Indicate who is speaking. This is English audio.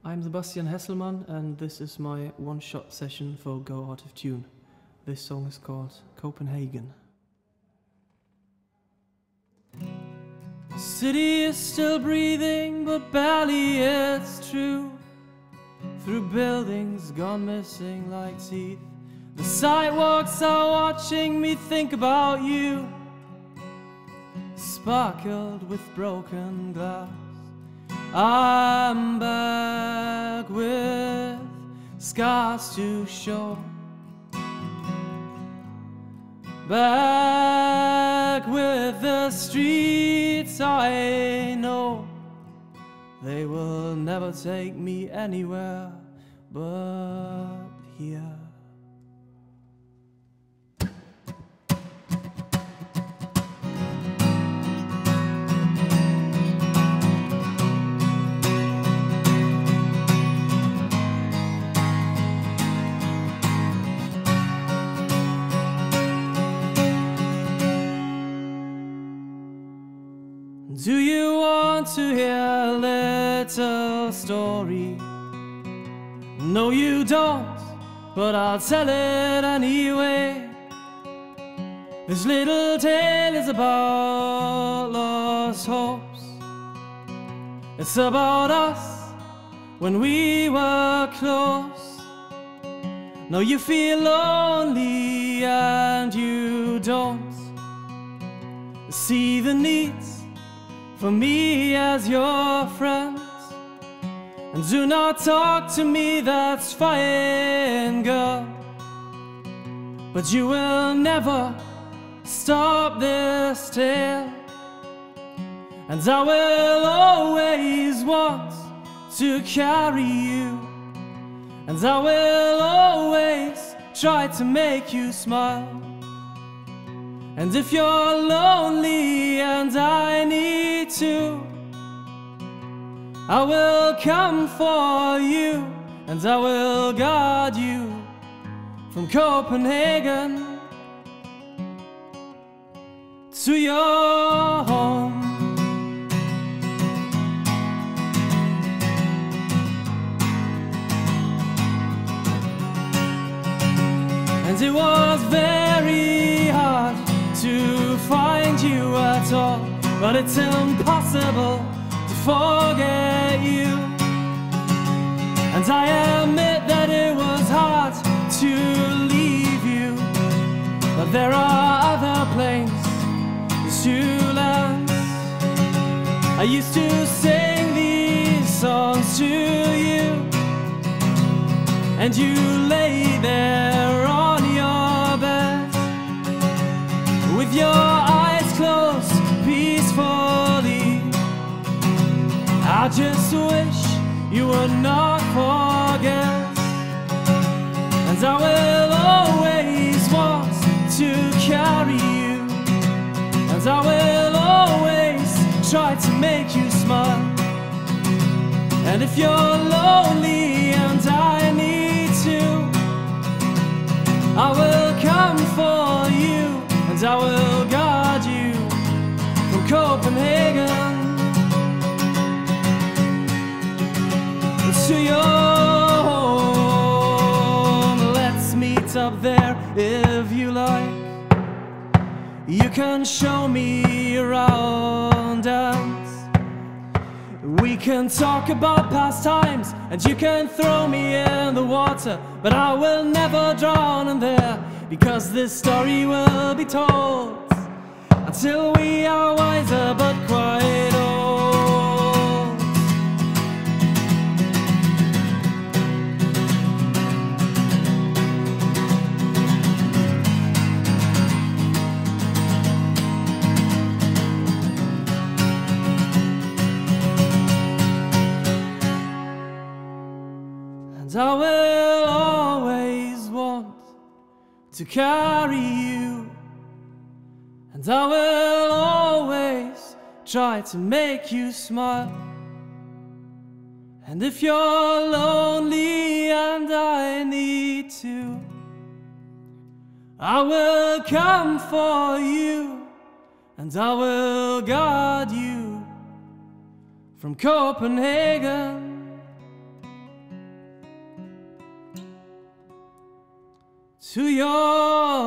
Speaker 1: I'm Sebastian Hesselmann, and this is my one-shot session for Go Out of Tune. This song is called Copenhagen. The city is still breathing, but barely it's true. Through buildings gone missing like teeth, the sidewalks are watching me think about you. Sparkled with broken glass, I'm back with scars to show. Back with the streets I know. They will never take me anywhere but here. Do you want to hear a little story? No, you don't, but I'll tell it anyway. This little tale is about lost hopes. It's about us when we were close. Now you feel lonely and you don't see the needs for me as your friend. And do not talk to me, that's fine, girl. But you will never stop this tale. And I will always want to carry you. And I will always try to make you smile. And if you're lonely and I need to, I will come for you, and I will guard you from Copenhagen to your home. And it was very hard to find you at all, but it's impossible to forget you. And I admit that it was hard to leave you, but there are other planes to land. I used to sing these songs to you, and you lay there on your bed with your eyes closed peacefully. I just wish you would not forget. And I will always want to carry you. And I will always try to make you smile. And if you're lonely and I need to, I will come for you. And I will guard you from Copenhagen to your home. Let's meet up there if you like. You can show me around and we can talk about past times, and you can throw me in the water, but I will never drown in there, because this story will be told until we are wiser but quite old. And I will always want to carry you, and I will always try to make you smile. And if you're lonely and I need to, I will come for you, and I will guard you from Copenhagen to your